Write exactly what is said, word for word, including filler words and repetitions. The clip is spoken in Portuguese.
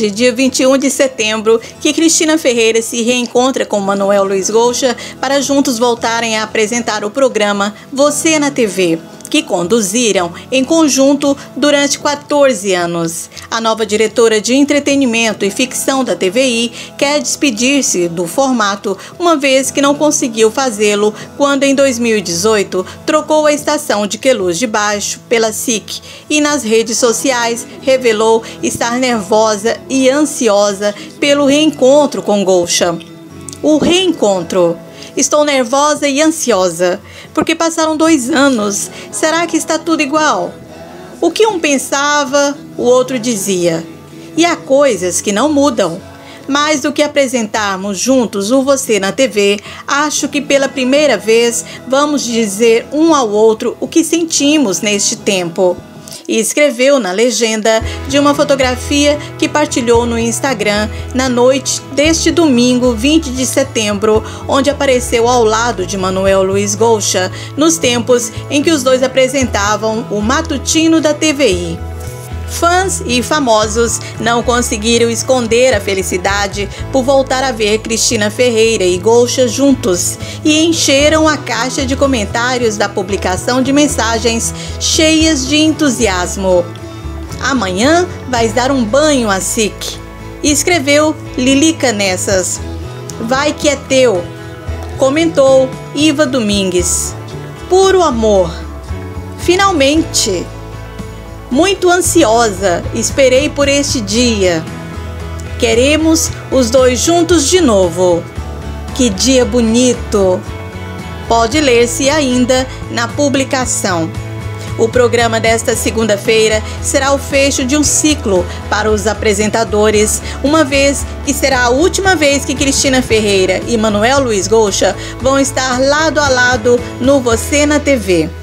hoje, dia vinte e um de setembro, que Cristina Ferreira se reencontra com Manuel Luiz Gouxa para juntos voltarem a apresentar o programa Você na T V, que conduziram em conjunto durante quatorze anos. A nova diretora de entretenimento e ficção da T V I quer despedir-se do formato, uma vez que não conseguiu fazê-lo quando, em dois mil e dezoito, trocou a estação de Queluz de Baixo pela S I C e nas redes sociais revelou estar nervosa e ansiosa pelo reencontro com Gouxa. O reencontro. Estou nervosa e ansiosa, porque passaram dois anos. Será que está tudo igual? O que um pensava, o outro dizia. E há coisas que não mudam. Mais do que apresentarmos juntos o Você na T V, acho que pela primeira vez vamos dizer um ao outro o que sentimos neste tempo. E escreveu na legenda de uma fotografia que partilhou no Instagram na noite deste domingo, vinte de setembro, onde apareceu ao lado de Manuel Luiz Gouxa, nos tempos em que os dois apresentavam o matutino da T V I. Fãs e famosos não conseguiram esconder a felicidade por voltar a ver Cristina Ferreira e Gouxa juntos e encheram a caixa de comentários da publicação de mensagens cheias de entusiasmo. Amanhã vais dar um banho a S I C, escreveu Lilica Nessas. Vai que é teu, comentou Iva Domingues. Puro amor. Finalmente. Muito ansiosa, esperei por este dia. Queremos os dois juntos de novo. Que dia bonito! Pode ler-se ainda na publicação. O programa desta segunda-feira será o fecho de um ciclo para os apresentadores, uma vez que será a última vez que Cristina Ferreira e Manuel Luiz Gouxa vão estar lado a lado no Você na T V.